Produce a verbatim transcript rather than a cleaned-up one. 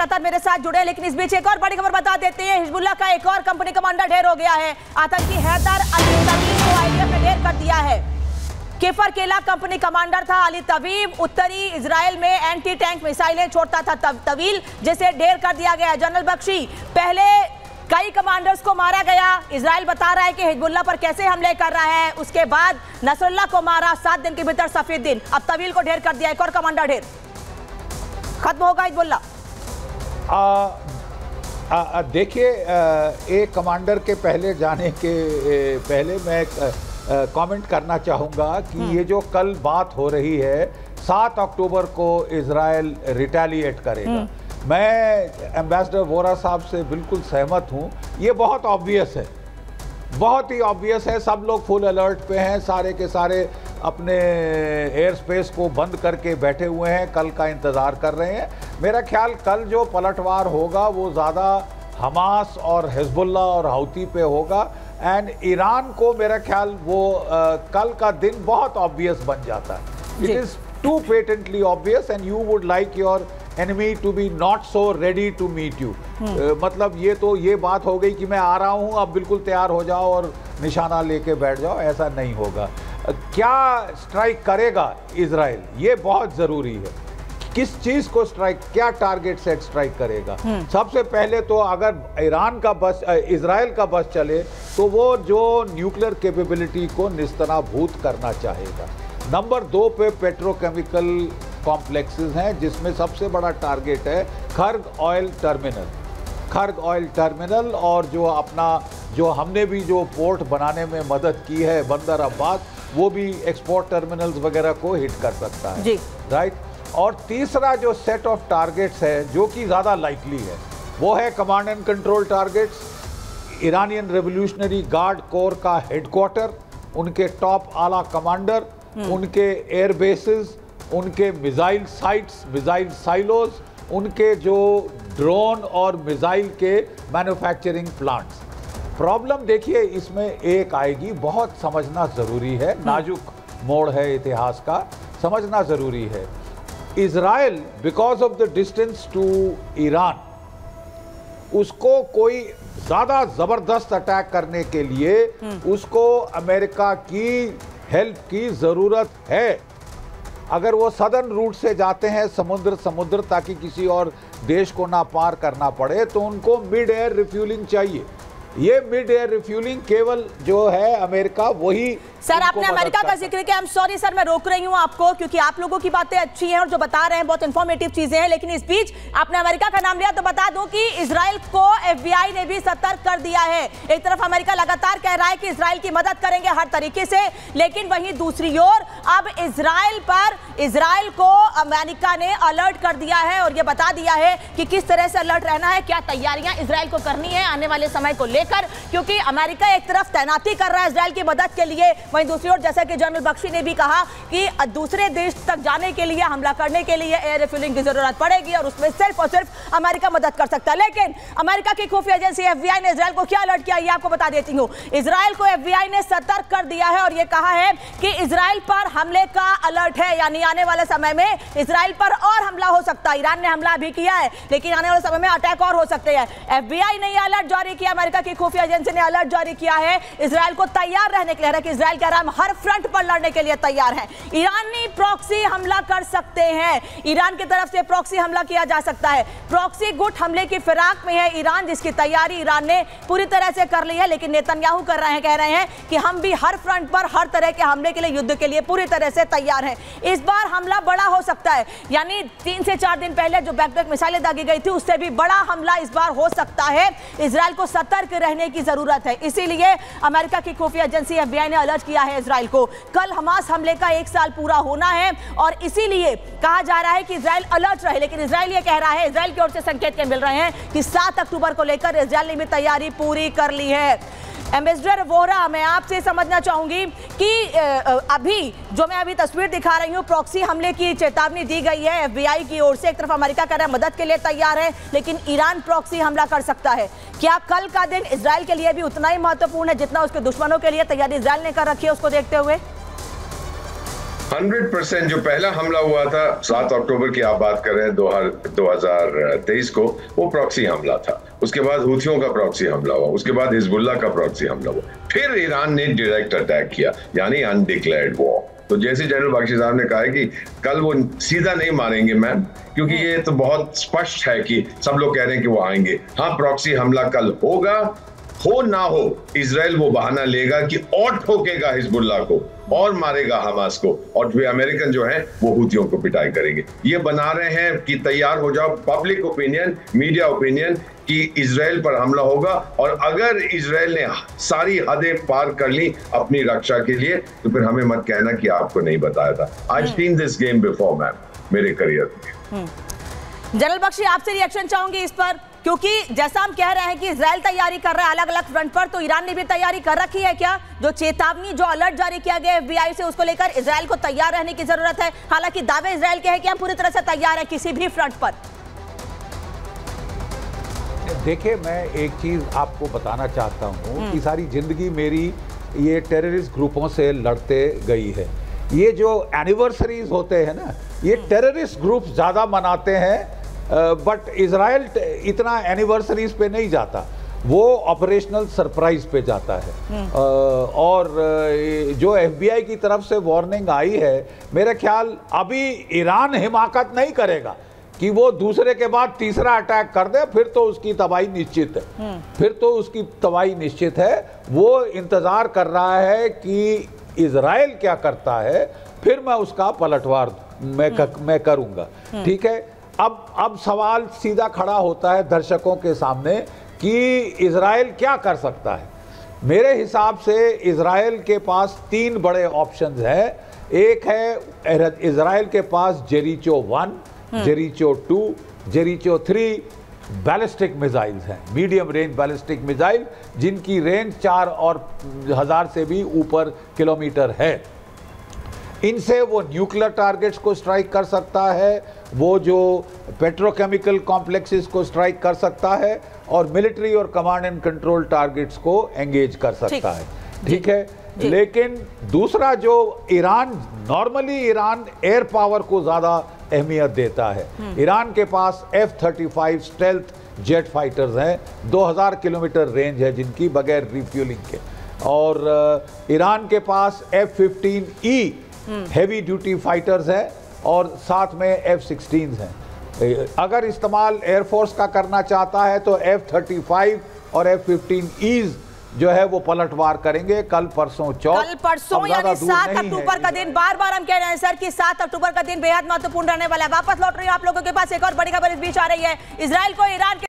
लगातार मेरे साथ जुड़े, लेकिन इस बीच एक और बड़ी खबर बता देते हैं। हिजबुल्लाह का एक और कंपनी कमांडर ढेर हो गया है। आतंकी हैदर अली तवीब को आईडीएफ ने ढेर कर दिया है। केफर केला कंपनी कमांडर था अली तवीब। उत्तरी इजराइल में एंटी टैंक मिसाइलें छोड़ता था तवील, जिसे ढेर कर दिया गया। जनरल बख्शी, पहले कई कमांडर्स को मारा गया, इजराइल बता रहा है कि हिजबुल्लाह पर कैसे हमले कर रहा है। उसके बाद नसरुल्लाह को मारा, सात दिन के भीतर सफेद दिन। अब तवील को ढेर कर दिया, एक और कमांडर ढेर। खत्म होगा हिजबुल्लाह? देखिए, एक कमांडर के पहले जाने के पहले मैं कमेंट करना चाहूँगा कि ये जो कल बात हो रही है, सात अक्टूबर को इजराइल रिटेलिएट करेगा। मैं एम्बेसडर वोरा साहब से बिल्कुल सहमत हूँ। ये बहुत ऑब्वियस है, बहुत ही ऑब्वियस है। सब लोग फुल अलर्ट पे हैं, सारे के सारे अपने एयर स्पेस को बंद करके बैठे हुए हैं, कल का इंतज़ार कर रहे हैं। मेरा ख्याल कल जो पलटवार होगा वो ज़्यादा हमास और हिजबुल्लाह और हौती पे होगा। एंड ईरान को मेरा ख्याल वो आ, कल का दिन बहुत ऑब्वियस बन जाता है। It is too patently obvious and you would like your enemy to be not so ready to meet you. मतलब ये तो ये बात हो गई कि मैं आ रहा हूँ, अब बिल्कुल तैयार हो जाओ और निशाना लेके बैठ जाओ, ऐसा नहीं होगा। क्या स्ट्राइक करेगा इजराइल, ये बहुत ज़रूरी है। किस चीज़ को स्ट्राइक, क्या टारगेट सेट स्ट्राइक करेगा? सबसे पहले तो अगर ईरान का बस, इजराइल का बस चले तो वो जो न्यूक्लियर कैपेबिलिटी को निस्तनाबूद करना चाहेगा। नंबर दो पे पेट्रोकेमिकल कॉम्प्लेक्सेस हैं, जिसमें सबसे बड़ा टारगेट है Kharg oil terminal. Kharg oil terminal और जो अपना जो हमने भी जो पोर्ट बनाने में मदद की है बंदर अब्बास, वो भी एक्सपोर्ट टर्मिनल्स वगैरह को हिट कर सकता है जी, राइट। और तीसरा जो सेट ऑफ टारगेट्स है जो कि ज़्यादा लाइकली है, वो है command and control targets. Iranian revolutionary guard corps का हेडक्वार्टर, उनके टॉप आला कमांडर, उनके एयर बेसिस, उनके मिसाइल साइट्स, मिसाइल साइलोज, उनके जो ड्रोन और मिसाइल के मैन्युफैक्चरिंग प्लांट्स। प्रॉब्लम देखिए इसमें एक आएगी, बहुत समझना ज़रूरी है, नाजुक मोड़ है इतिहास का, समझना ज़रूरी है। Israel because of the distance to Iran, उसको कोई ज़्यादा ज़बरदस्त अटैक करने के लिए उसको अमेरिका की हेल्प की ज़रूरत है। अगर वो सदर्न रूट से जाते हैं समुद्र समुद्र ताकि किसी और देश को ना पार करना पड़े, तो उनको मिड एयर रिफ्यूलिंग चाहिए। ये मिड एयर रिफ्यूलिंग केवल जो है अमेरिका वही। सर, आपने अमेरिका का जिक्र किया, आई एम सॉरी सर, मैं रोक रही हूं आपको क्योंकि आप लोगों की बातें अच्छी हैं और जो बता रहे हैं बहुत इंफॉर्मेटिव चीजें हैं, लेकिन इस बीच आपने अमेरिका का नाम लिया तो बता दूं कि इजराइल को एफबीआई ने भी सतर्क कर दिया है। एक तरफ अमेरिका लगातार कह रहा है कि इजराइल की मदद करेंगे हर तरीके से, लेकिन वहीं दूसरी ओर अब इजराइल पर इजराइल को अमेरिका ने अलर्ट कर दिया है और यह बता दिया है कि किस तरह से अलर्ट रहना है, क्या तैयारियां इजराइल को करनी है आने वाले समय को लेकर, क्योंकि अमेरिका एक तरफ तैनाती कर रहा है इजराइल की मदद के लिए, वहीं दूसरी ओर जैसा कि जनरल बख्शी ने भी कहा कि दूसरे देश तक जाने के लिए, हमला करने के लिए एयर रिफ्यूलिंग की जरूरत पड़ेगी और उसमें सिर्फ और सिर्फ अमेरिका मदद कर सकता है। लेकिन अमेरिका की खुफिया एजेंसी एफबीआई ने इजराइल को क्या अलर्ट किया ये आपको बता देती हूं। इजराइल को एफबीआई ने सतर्क कर दिया है और यह कहा है कि इजराइल पर हमले का अलर्ट है, यानी आने वाले समय में इजराइल पर और हमला हो सकता है। ईरान ने हमला भी किया है, लेकिन आने वाले समय में अटैक और हो सकते हैं। एफबीआई ने यह अलर्ट जारी किया, अमेरिका की खुफिया एजेंसी ने अलर्ट जारी किया है इजराइल को तैयार रहने के लिए, कि इजराइल कह रहा है हम हर फ्रंट पर लड़ने के लिए तैयार हैं। ईरानी प्रॉक्सी हमला कर सकते हैं, ईरान की तरफ से प्रॉक्सी हमला किया जा सकता है। प्रॉक्सी गुट हमले की फिराक में है ईरान, जिसकी तैयारी ईरान ने पूरी तरह से कर ली है, लेकिन नेतन्याहू कर रहे हैं, कह रहे हैं कि हम भी हर फ्रंट पर हर तरह के हमले के लिए, युद्ध के लिए पूरी तरह से तैयार हैं। इस बार हमला बड़ा हो सकता है, यानी तीन से चार दिन पहले जो बैकबैक मिसाइलें दागी गई थी उससे भी बड़ा हमला इस बार हो सकता है। इजराइल को सतर्क रहने की जरूरत है, इसीलिए अमेरिका की खुफिया एजेंसी एफबीआई ने अलर्ट किया है इजराइल को। कल हमास हमले का एक साल पूरा होना है और इसीलिए कहा जा रहा है कि इजराइल अलर्ट रहे, लेकिन इजराइल ये कह रहा है, इजराइल की ओर से संकेत मिल रहे हैं कि सात अक्टूबर को लेकर इजराइल ने भी तैयारी पूरी कर ली है। एम्बेसडर वोहरा, मैं आपसे समझना चाहूंगी कि अभी जो मैं अभी तस्वीर दिखा रही हूं, प्रॉक्सी हमले की चेतावनी दी गई है एफबीआई की ओर से। एक तरफ अमेरिका कह रहा है मदद के लिए तैयार है, लेकिन ईरान प्रॉक्सी हमला कर सकता है। क्या कल का दिन इजराइल के लिए भी उतना ही महत्वपूर्ण है जितना उसके दुश्मनों के लिए तैयारी इजराइल ने कर रखी है उसको देखते हुए? हंड्रेड परसेंट जो पहला हमला हुआ था सात अक्टूबर की आप बात कर रहे हैं दो हजार तेईस को, वो प्रॉक्सी हमला था। उसके बाद हूथियों का प्रॉक्सी हमला हुआ, उसके बाद हिजबुल्लाह का प्रॉक्सी हमला हुआ, फिर ईरान ने डायरेक्ट अटैक किया, यानी अनडिक्लेयर्ड वॉर। तो जैसे जनरल बख्शी साहब ने कहा है कि कल वो सीधा नहीं मारेंगे मैम, क्योंकि ये तो बहुत स्पष्ट है कि सब लोग कह रहे हैं कि वो आएंगे। हाँ, प्रॉक्सी हमला कल होगा, हो ना हो, इजराइल वो बहाना लेगा कि और ठोकेगा हिजबुल्लाह को और मारेगा हमास को, और वे अमेरिकन जो हैं वो हूथियों को पिटाई करेंगे। ये बना रहे हैं कि तैयार हो जाओ, पब्लिक ओपिनियन, मीडिया ओपिनियन, कि इजराइल पर हमला होगा। और अगर इजराइल ने सारी हदें पार कर ली अपनी रक्षा के लिए, तो फिर हमें मत कहना कि आपको नहीं बताया था। I seen this game before ma'am, मेरे करियर में। जनरल बख्शी, आपसे रिएक्शन चाहूंगी इस पर, क्योंकि जैसा हम कह रहे हैं कि इजराइल तैयारी कर रहा है अलग अलग फ्रंट पर, तो ईरान ने भी तैयारी कर रखी है क्या? जो चेतावनी, जो अलर्ट जारी किया गया एफबीआई से, उसको लेकर इजराइल को तैयार रहने की जरूरत है। हालांकि दावे इजराइल के हैं कि हम पूरी तरह से तैयार हैं किसी भी फ्रंट पर। देखिए, मैं एक चीज आपको बताना चाहता हूं कि सारी जिंदगी मेरी ये टेररिस्ट ग्रुपों से लड़ते गई है। ये जो एनिवर्सरीज होते हैं ना, ये टेररिस्ट ग्रुप ज्यादा मनाते हैं, बट इजराइल इतना एनिवर्सरीज पे नहीं जाता, वो ऑपरेशनल सरप्राइज पे जाता है। uh, और uh, जो एफबीआई की तरफ से वार्निंग आई है, मेरा ख्याल अभी ईरान हिमाकत नहीं करेगा कि वो दूसरे के बाद तीसरा अटैक कर दे, फिर तो उसकी तबाही निश्चित है, फिर तो उसकी तबाही निश्चित है। वो इंतजार कर रहा है कि इजराइल क्या करता है, फिर मैं उसका पलटवार मैं कर, मैं करूंगा। ठीक है, अब अब सवाल सीधा खड़ा होता है दर्शकों के सामने कि इजराइल क्या कर सकता है। मेरे हिसाब से इजराइल के पास तीन बड़े ऑप्शंस हैं। एक है इजराइल के पास Jericho one, Jericho two, Jericho three ballistic missiles हैं, मीडियम रेंज बैलिस्टिक मिसाइल, जिनकी रेंज चार और हजार से भी ऊपर किलोमीटर है। इनसे वो न्यूक्लियर टारगेट्स को स्ट्राइक कर सकता है, वो जो पेट्रोकेमिकल कॉम्प्लेक्सेस को स्ट्राइक कर सकता है, और मिलिट्री और कमांड एंड कंट्रोल टारगेट्स को एंगेज कर सकता है। ठीक है, लेकिन दूसरा जो Iran, normally Iran air power को ज़्यादा अहमियत देता है। ईरान के पास F thirty five stealth jet fighters हैं, दो हज़ार किलोमीटर रेंज है जिनकी, बगैर रिफ्यूलिंग के। और ईरान के पास F fifteen E heavy duty fighters हैं, और साथ में एफ सिक्सटीन हैं। अगर इस्तेमाल एयरफोर्स का करना चाहता है तो एफ थर्टी फाइव और एफ फिफ्टीन ईज जो है वो पलटवार करेंगे कल परसों चौथ, कल परसों यानी सात अक्टूबर का दिन। बार बार हम कह रहे हैं सर कि सात अक्टूबर का दिन बेहद महत्वपूर्ण रहने वाला है। वापस लौट रही हूं आप लोगों के पास, एक और बड़ी खबर इस बीच आ रही है। इजराइल को ईरान